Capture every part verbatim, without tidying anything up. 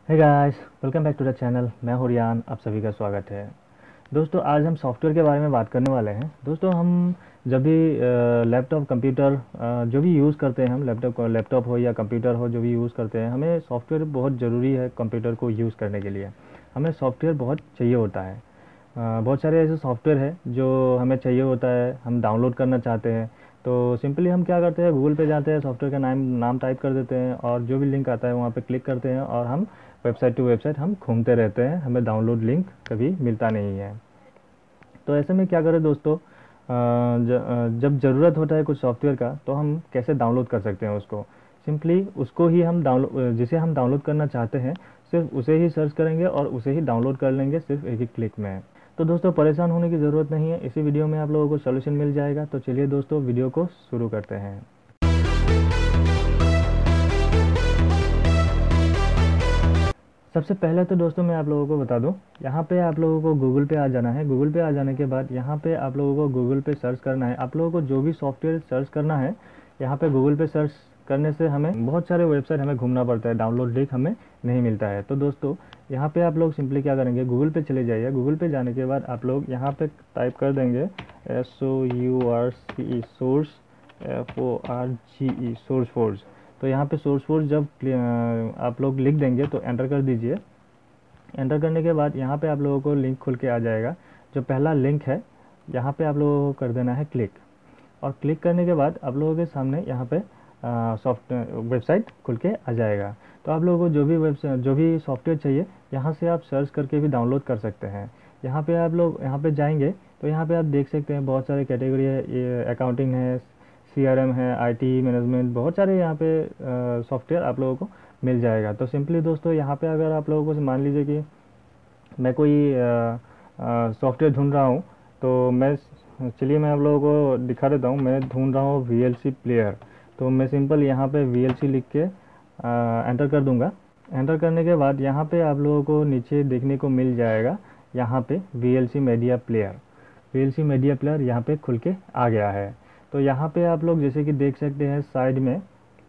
Hey guys, welcome back to the channel. मैं हूं रियान, आप सभी का स्वागत है। दोस्तों, आज हम सॉफ्टवेयर के बारे में बात करने वाले हैं। दोस्तों, हम जब भी लैपटॉप कंप्यूटर अ, जो भी यूज़ करते हैं, हम लैपटॉप लैपटॉप हो या कंप्यूटर हो, जो भी यूज़ करते हैं, हमें सॉफ्टवेयर बहुत ज़रूरी है। कंप्यूटर को यूज़ करने के लिए हमें सॉफ्टवेयर बहुत चाहिए होता है। अ, बहुत सारे ऐसे सॉफ्टवेयर हैं जो हमें चाहिए होता है, हम डाउनलोड करना चाहते हैं। तो सिंपली हम क्या करते हैं, गूगल पे जाते हैं, सॉफ्टवेयर का नाम नाम टाइप कर देते हैं और जो भी लिंक आता है वहाँ पे क्लिक करते हैं और हम वेबसाइट टू वेबसाइट हम घूमते रहते हैं। हमें डाउनलोड लिंक कभी मिलता नहीं है। तो ऐसे में क्या करें दोस्तों, अ, ज, अ, जब ज़रूरत होता है कुछ सॉफ्टवेयर का, तो हम कैसे डाउनलोड कर सकते हैं उसको। सिंपली उसको ही हम डाउनलोड जिसे हम डाउनलोड करना चाहते हैं, सिर्फ उसे ही सर्च करेंगे और उसे ही डाउनलोड कर लेंगे, सिर्फ एक ही क्लिक में। तो दोस्तों, परेशान होने की ज़रूरत नहीं है, इसी वीडियो में आप लोगों को सॉल्यूशन मिल जाएगा। तो चलिए दोस्तों, वीडियो को शुरू करते हैं। सबसे पहले तो दोस्तों मैं आप लोगों को बता दूं, यहाँ पे आप लोगों को गूगल पे आ जाना है। गूगल पे आ जाने के बाद यहाँ पे आप लोगों को गूगल पे सर्च करना है। आप लोगों को जो भी सॉफ्टवेयर सर्च करना है, यहाँ पे गूगल पे सर्च करने से हमें बहुत सारे वेबसाइट हमें घूमना पड़ता है, डाउनलोड लिंक हमें नहीं मिलता है। तो दोस्तों, यहाँ पे आप लोग सिंपली क्या करेंगे, गूगल पे चले जाइए। गूगल पे जाने के बाद आप लोग यहाँ पे टाइप कर देंगे S O U R C E, source, F O R G E, source force. तो यहाँ पे सोर्स फोर्स जब आप लोग लिख देंगे तो एंटर कर दीजिए। एंटर करने के बाद यहाँ पे आप लोगों को लिंक खुल के आ जाएगा। जो पहला लिंक है, यहाँ पे आप लोगों को कर देना है क्लिक। और क्लिक करने के बाद आप लोगों के सामने यहाँ पे सॉफ्ट वेबसाइट खुल के आ जाएगा। तो आप लोगों को जो भी वेबसाइट जो भी सॉफ्टवेयर चाहिए, यहाँ से आप सर्च करके भी डाउनलोड कर सकते हैं। यहाँ पे आप लोग यहाँ पे जाएंगे तो यहाँ पे आप देख सकते हैं बहुत सारे कैटेगरी है। ये अकाउंटिंग है, सी आर एम है, आई टी मैनेजमेंट, बहुत सारे यहाँ पे सॉफ्टवेयर आप लोगों को मिल जाएगा। तो सिंपली दोस्तों, यहाँ पे अगर आप लोगों को मान लीजिए कि मैं कोई सॉफ्टवेयर ढूंढ रहा हूँ, तो मैं चलिए मैं आप लोगों को दिखा देता हूँ। मैं ढूंढ रहा हूँ वी एल सी प्लेयर। तो मैं सिंपल यहाँ पे वी एल सी लिख के एंटर कर दूंगा। एंटर करने के बाद यहाँ पे आप लोगों को नीचे देखने को मिल जाएगा, यहाँ पे V L C media player. V L C media player यहाँ पे खुल के आ गया है। तो यहाँ पे आप लोग जैसे कि देख सकते हैं, साइड में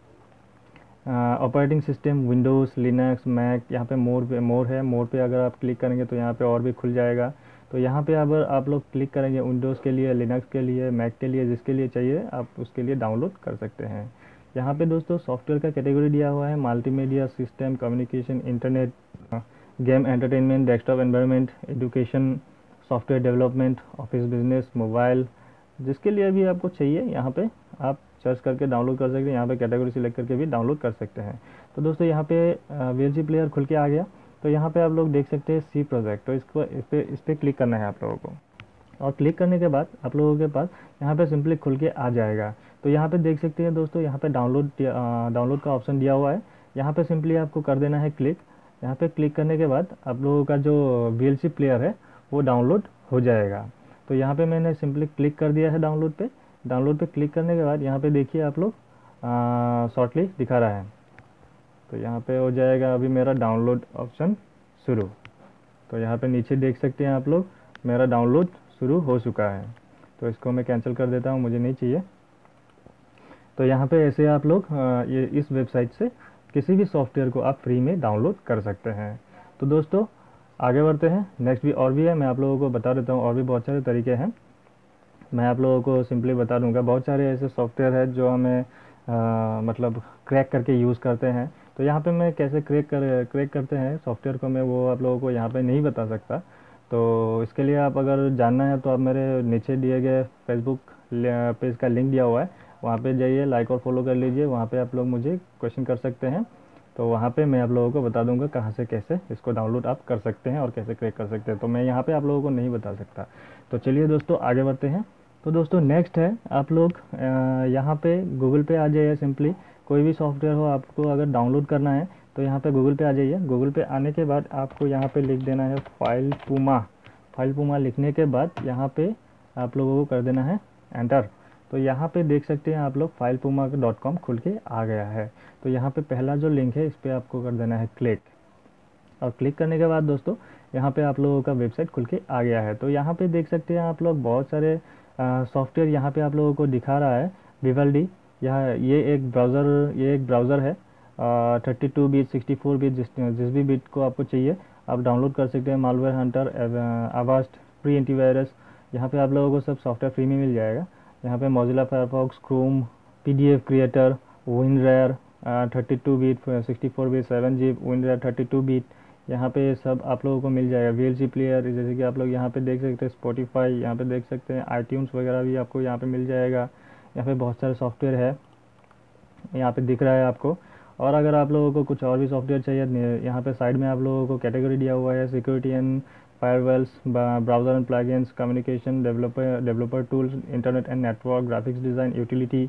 operating system Windows, Linux, Mac, यहाँ पे मोर पे मोर है। मोर पे अगर आप क्लिक करेंगे तो यहाँ पे और भी खुल जाएगा। तो यहाँ पे अगर आप लोग क्लिक करेंगे, विंडोज़ के लिए, लिनक्स के लिए, मैक के लिए, जिसके लिए चाहिए आप उसके लिए डाउनलोड कर सकते हैं। यहाँ पे दोस्तों सॉफ्टवेयर का कैटेगरी दिया हुआ है, multimedia system, communication, internet, game, entertainment, desktop environment, education, software development, office business, mobile, जिसके लिए भी आपको चाहिए यहाँ पे आप सर्च करके डाउनलोड कर सकते हैं। यहाँ पे कैटेगरी सिलेक्ट करके भी डाउनलोड कर सकते हैं। तो दोस्तों, यहाँ पे वी एल सी प्लेयर खुल के आ गया। तो यहाँ पे आप लोग देख सकते हैं सी प्रोजेक्ट। तो इसको इस पर इस पर क्लिक करना है आप लोगों को। और क्लिक करने के बाद आप लोगों के पास यहाँ पे सिंपली खुल के आ जाएगा। तो यहाँ पे देख सकते हैं दोस्तों, यहाँ पे डाउनलोड डाउनलोड का ऑप्शन दिया हुआ है। यहाँ पे सिंपली आपको कर देना है क्लिक। यहाँ पे क्लिक करने के बाद आप लोगों का जो वी एल सी प्लेयर है वो डाउनलोड हो जाएगा। तो यहाँ पे मैंने सिंपली क्लिक कर दिया है डाउनलोड पे। डाउनलोड पे क्लिक करने के बाद यहाँ पे देखिए आप लोग शॉर्टली दिखा रहा है। तो यहाँ पे हो जाएगा अभी मेरा डाउनलोड ऑप्शन शुरू। तो यहाँ पे नीचे देख सकते हैं आप लोग, मेरा डाउनलोड शुरू हो चुका है। तो इसको मैं कैंसिल कर देता हूँ, मुझे नहीं चाहिए। तो यहाँ पे ऐसे आप लोग ये इस वेबसाइट से किसी भी सॉफ्टवेयर को आप फ्री में डाउनलोड कर सकते हैं। तो दोस्तों, आगे बढ़ते हैं। नेक्स्ट भी और भी है, मैं आप लोगों को बता देता हूँ। और भी बहुत सारे तरीके हैं, मैं आप लोगों को सिंपली बता दूंगा। बहुत सारे ऐसे सॉफ्टवेयर है जो हमें आ, मतलब क्रैक करके यूज़ करते हैं। तो यहाँ पे मैं कैसे क्रैक कर क्रैक करते हैं सॉफ्टवेयर को, मैं वो आप लोगों को यहाँ पे नहीं बता सकता। तो इसके लिए आप अगर जानना है तो आप मेरे नीचे दिए गए फेसबुक पेज का लिंक दिया हुआ है, वहाँ पे जाइए, लाइक और फॉलो कर लीजिए। वहाँ पे आप लोग मुझे क्वेश्चन कर सकते हैं। तो वहाँ पे मैं आप लोगों को बता दूंगा कहाँ से कैसे इसको डाउनलोड आप कर सकते हैं और कैसे क्रैक कर सकते हैं। तो मैं यहाँ पे आप लोगों को नहीं बता सकता। तो चलिए दोस्तों, आगे बढ़ते हैं। तो दोस्तों, नेक्स्ट है, आप लोग यहाँ पे गूगल पे आ जाइए। सिंपली कोई भी सॉफ्टवेयर हो आपको अगर डाउनलोड करना है तो यहाँ पे गूगल पे आ जाइए। गूगल पे आने के बाद आपको यहाँ पे लिख देना है फाइल पूमा। फाइल पूमा लिखने के बाद यहाँ पे आप लोगों को कर देना है एंटर। तो यहाँ पे देख सकते हैं आप लोग फाइल पूमा डॉट कॉम खुल के आ गया है। तो यहाँ पे पहला जो लिंक है इस पर आपको कर देना है क्लिक। और क्लिक करने के बाद दोस्तों, यहाँ पे आप लोगों का वेबसाइट खुल के आ गया है। तो यहाँ पे देख सकते हैं आप लोग बहुत सारे सॉफ्टवेयर यहाँ पे आप लोगों को दिखा रहा है। विवल्डी, यह ये एक ब्राउज़र ये एक ब्राउज़र है thirty two bit, sixty four bit, जिस जिस भी बीट को आपको चाहिए आप डाउनलोड कर सकते हैं। Malware hunter, Avast, free antivirus, यहाँ पे आप लोगों को सब सॉफ्टवेयर फ्री में मिल जाएगा। यहाँ पे Mozilla Firefox, Chrome, PDF creator, WinRAR, thirty two bit, sixty four bit, seven G, WinRAR thirty two bit, यहाँ पे सब आप लोगों को मिल जाएगा। वीएलसी प्लेयर, जैसे कि आप लोग यहाँ पे देख सकते हैं, स्पॉटिफाई यहाँ पे देख सकते हैं, आईट्यून्स वगैरह भी आपको यहाँ पे मिल जाएगा। यहाँ पे बहुत सारे सॉफ्टवेयर है, यहाँ पे दिख रहा है आपको। और अगर आप लोगों को कुछ और भी सॉफ्टवेयर चाहिए, यहाँ पे साइड में आप लोगों को कैटेगरी दिया हुआ है, security and firewalls, browser and plugins, communication, developer developer tools, internet and network, graphics design, utility,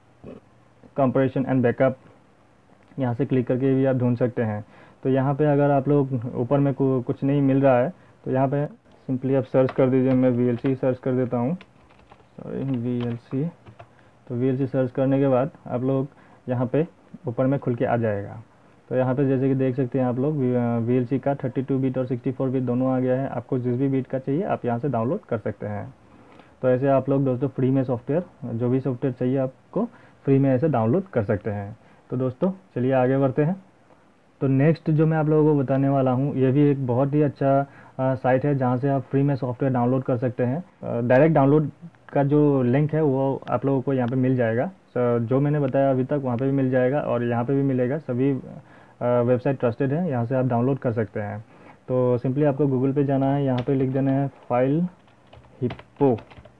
compression and backup, यहाँ से क्लिक करके भी आप ढूंढ सकते हैं। तो यहाँ पे अगर आप लोग ऊपर में कुछ नहीं मिल रहा है तो यहाँ पे सिंपली आप सर्च कर दीजिए। मैं वी एल सी सर्च कर देता हूँ, सॉरी वी एल सी। तो वी एल सी सर्च करने के बाद आप लोग यहाँ पे ऊपर में खुल के आ जाएगा। तो यहाँ पे जैसे कि देख सकते हैं आप लोग, वी एल सी का थर्टी टू बीट और सिक्सटी फोर बीट दोनों आ गया है। आपको जिस भी बीट का चाहिए आप यहाँ से डाउनलोड कर सकते हैं। तो ऐसे आप लोग दोस्तों फ्री में सॉफ्टवेयर, जो भी सॉफ्टवेयर चाहिए आपको फ्री में ऐसे डाउनलोड कर सकते हैं। तो दोस्तों चलिए आगे बढ़ते हैं। तो नेक्स्ट जो मैं आप लोगों को बताने वाला हूँ, ये भी एक बहुत ही अच्छा साइट है जहाँ से आप फ्री में सॉफ्टवेयर डाउनलोड कर सकते हैं। डायरेक्ट डाउनलोड का जो लिंक है वो आप लोगों को यहाँ पे मिल जाएगा। जो मैंने बताया अभी तक वहाँ पे भी मिल जाएगा और यहाँ पे भी मिलेगा। सभी वेबसाइट ट्रस्टेड है, यहाँ से आप डाउनलोड कर सकते हैं। तो सिंपली आपको गूगल पे जाना है, यहाँ पे लिख देना है फाइल हिप्पो,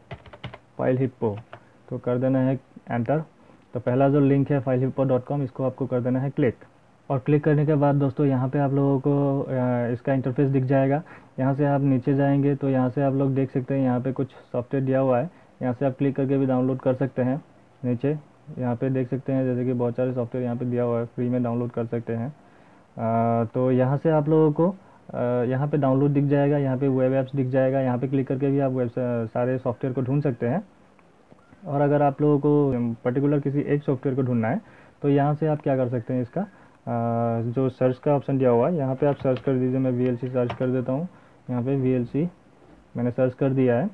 फाइल हिप्पो, तो कर देना है एंटर। तो पहला जो लिंक है फाइल हिप्पो डॉट कॉम, इसको आपको कर देना है क्लिक। और क्लिक करने के बाद दोस्तों यहाँ पे आप लोगों को इसका इंटरफेस दिख जाएगा। यहाँ से आप नीचे जाएंगे तो यहाँ से आप लोग देख सकते हैं, यहाँ पे कुछ सॉफ्टवेयर दिया हुआ है, यहाँ से आप क्लिक करके भी डाउनलोड कर सकते हैं। नीचे यहाँ पे देख सकते हैं जैसे कि बहुत सारे सॉफ्टवेयर यहाँ पे दिया हुआ है, फ्री में डाउनलोड कर सकते हैं। आ, तो यहाँ से आप लोगों को यहाँ पे डाउनलोड दिख जाएगा, यहाँ पे वेब ऐप्स दिख जाएगा। यहाँ पे क्लिक करके भी आप वेब सारे सॉफ्टवेयर को ढूंढ सकते हैं। और अगर आप लोगों को पर्टिकुलर किसी एक सॉफ्टवेयर को ढूंढना है तो यहाँ से आप क्या कर सकते हैं, इसका आ, जो सर्च का ऑप्शन दिया हुआ है यहाँ पे आप सर्च कर दीजिए। मैं वी एल सी सर्च कर देता हूँ, यहाँ पे वी एल सी मैंने सर्च कर दिया है।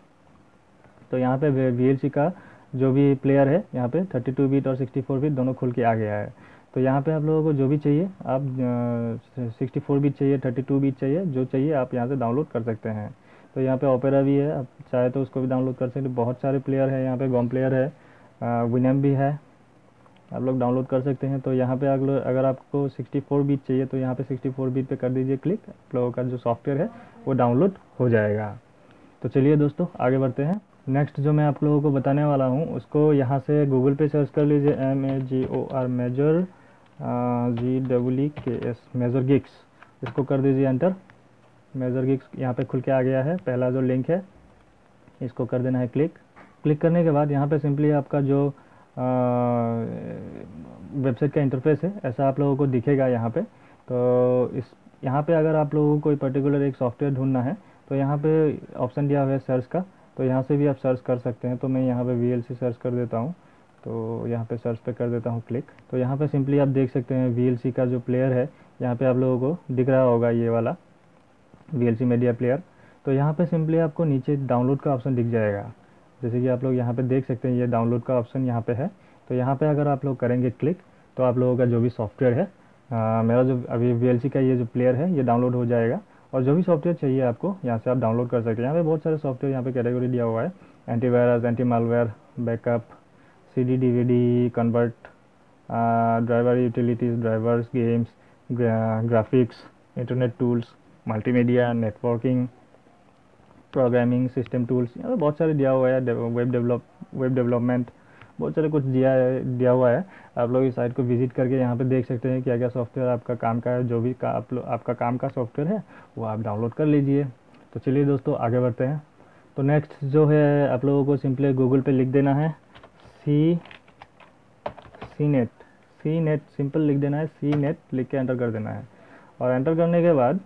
तो यहाँ पे वी एल सी का जो भी प्लेयर है यहाँ पे थर्टी टू बीट और सिक्सटी फोर बीट दोनों खुल के आ गया है। तो यहाँ पे आप लोगों को जो भी चाहिए, आप सिक्सटी फोर बीट चाहिए, थर्टी टू बीट चाहिए, जो चाहिए आप यहाँ से डाउनलोड कर सकते हैं। तो यहाँ पे ओपेरा भी है, आप चाहे तो उसको भी डाउनलोड कर सकते हैं। बहुत सारे प्लेयर है यहाँ पे, गॉम प्लेयर है, विनएम भी है, आप लोग डाउनलोड कर सकते हैं। तो यहाँ पे अगर अगर आपको सिक्सटी फोर बीट चाहिए तो यहाँ पे सिक्सटी फोर बीट पे कर दीजिए क्लिक, आप लोगों का जो सॉफ्टवेयर है वो डाउनलोड हो जाएगा। तो चलिए दोस्तों आगे बढ़ते हैं। नेक्स्ट जो मैं आप लोगों को बताने वाला हूँ उसको यहाँ से गूगल पे सर्च कर लीजिए, M A G O R major G W E K S, major geeks, इसको कर दीजिए एंटर। मेजर गिक्स यहाँ पे खुल के आ गया है। पहला जो लिंक है इसको कर देना है क्लिक। क्लिक करने के बाद यहाँ पे सिंपली आपका जो वेबसाइट का इंटरफेस है ऐसा आप लोगों को दिखेगा यहाँ पे। तो इस यहाँ पे अगर आप लोगों को कोई पर्टिकुलर एक सॉफ्टवेयर ढूंढना है तो यहाँ पे ऑप्शन दिया हुआ है सर्च का, तो यहाँ से भी आप सर्च कर सकते हैं। तो मैं यहाँ पे वी एल सी सर्च कर देता हूँ, तो यहाँ पे सर्च पे कर देता हूँ क्लिक। तो यहाँ पे सिंपली आप देख सकते हैं वी एल सी का जो प्लेयर है यहाँ पे आप लोगों को दिख रहा होगा, ये वाला V L C media player. तो यहाँ पे सिंपली आपको नीचे डाउनलोड का ऑप्शन दिख जाएगा, जैसे कि आप लोग यहाँ पे देख सकते हैं ये डाउनलोड का ऑप्शन यहाँ पे है। तो यहाँ पे अगर आप लोग करेंगे क्लिक तो आप लोगों का जो भी सॉफ्टवेयर है, आ, मेरा जो अभी वी एल सी का ये जो प्लेयर है ये डाउनलोड हो जाएगा। और जो भी सॉफ्टवेयर चाहिए आपको यहाँ से आप डाउनलोड कर सकते हैं। यहाँ पे बहुत सारे सॉफ्टवेयर यहाँ पे कैटेगरी दिया हुआ है, antivirus, anti malware, backup, C D D V D convert, driver utilities, drivers, games, graphics, internet tools, multimedia, networking, programming, system tools, यहाँ पे बहुत सारे दिया हुआ है, वेब डेवलप वेब डेवलपमेंट, बहुत सारे कुछ दिया है दिया हुआ है। आप लोग इस साइट को विजिट करके यहाँ पे देख सकते हैं क्या क्या सॉफ्टवेयर आपका काम का है, जो भी का आप लोग आपका काम का सॉफ्टवेयर है वो आप डाउनलोड कर लीजिए। तो चलिए दोस्तों आगे बढ़ते हैं। तो नेक्स्ट जो है आप लोगों को सिंपली गूगल पे लिख देना है C C net C net simple लिख देना है, सी नेट लिख के एंटर कर देना है। और एंटर करने के बाद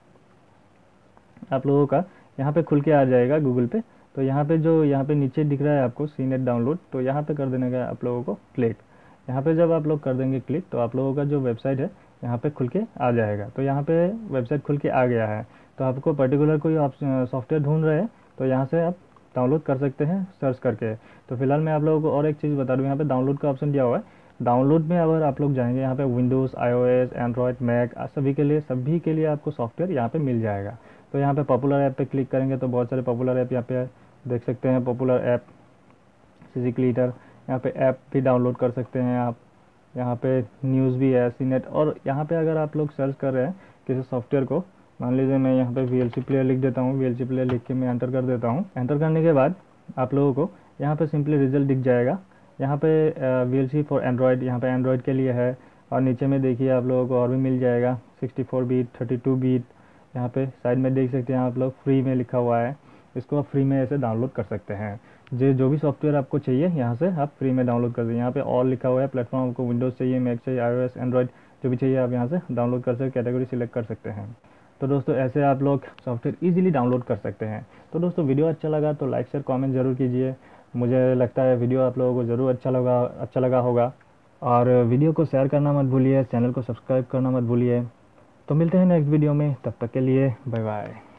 आप लोगों का यहाँ पे खुल के आ जाएगा गूगल पे। तो यहाँ पे जो यहाँ पे नीचे दिख रहा है आपको सी नेट डाउनलोड, तो यहाँ पे कर देने का आप लोगों को क्लिक। यहाँ पे जब आप लोग कर देंगे क्लिक तो आप लोगों का जो वेबसाइट है यहाँ पे खुल के आ जाएगा। तो यहाँ पे वेबसाइट खुल के आ गया है। तो आपको पर्टिकुलर कोई आप सॉफ्टवेयर ढूंढ रहे हैं तो यहाँ से आप डाउनलोड कर सकते हैं सर्च करके। तो फिलहाल मैं आप लोगों को और एक चीज़ बता दूँ, यहाँ पे डाउनलोड का ऑप्शन दिया हुआ है, डाउनलोड में अगर आप लोग जाएंगे यहाँ पे विंडोज़, आईओएस, एंड्रॉयड, मैक सभी के लिए सभी के लिए आपको सॉफ्टवेयर यहाँ पे मिल जाएगा। तो यहाँ पे पॉपुलर ऐप पे क्लिक करेंगे तो बहुत सारे पॉपुलर ऐप यहाँ पे देख सकते हैं। पॉपुलर ऐप सीजी क्लीटर, यहाँ पे ऐप भी डाउनलोड कर सकते हैं आप। यहाँ पे न्यूज़ भी है, सीनेट। और यहाँ पे अगर आप लोग सर्च कर रहे हैं किसी सॉफ्टवेयर को, मान लीजिए मैं यहाँ पे वीएलसी प्लेयर लिख देता हूँ, वीएलसी प्लेयर लिख के मैं एंटर कर देता हूँ। एंटर करने के बाद आप लोगों को यहाँ पे सिंपली रिजल्ट दिख जाएगा। यहाँ पे वीएलसी फॉर एंड्रॉयड, यहाँ पे एंड्रॉयड के लिए है। और नीचे में देखिए आप लोगों को और भी मिल जाएगा, sixty four bit, thirty two bit. यहाँ पे साइड में देख सकते हैं आप लोग, फ्री में लिखा हुआ है। इसको आप फ्री में ऐसे डाउनलोड कर सकते हैं। जो जो भी सॉफ्टवेयर आपको चाहिए यहाँ से आप फ्री में डाउनलोड कर सकते हैं। यहाँ पे ऑल लिखा हुआ है, प्लेटफॉर्म आपको विंडोज़ चाहिए, मैक चाहिए, आईओएस, एंड्रॉयड जो भी चाहिए आप यहाँ से डाउनलोड कर सकते, कैटेगरी सिलेक्ट कर सकते हैं। तो दोस्तों ऐसे आप लोग सॉफ्टवेयर इजीली डाउनलोड कर सकते हैं। तो दोस्तों वीडियो अच्छा लगा तो लाइक शेयर कमेंट ज़रूर कीजिए। मुझे लगता है वीडियो आप लोगों को ज़रूर अच्छा लगा अच्छा लगा होगा। और वीडियो को शेयर करना मत भूलिए, चैनल को सब्सक्राइब करना मत भूलिए। तो मिलते हैं नेक्स्ट वीडियो में, तब तक के लिए बाय बाय।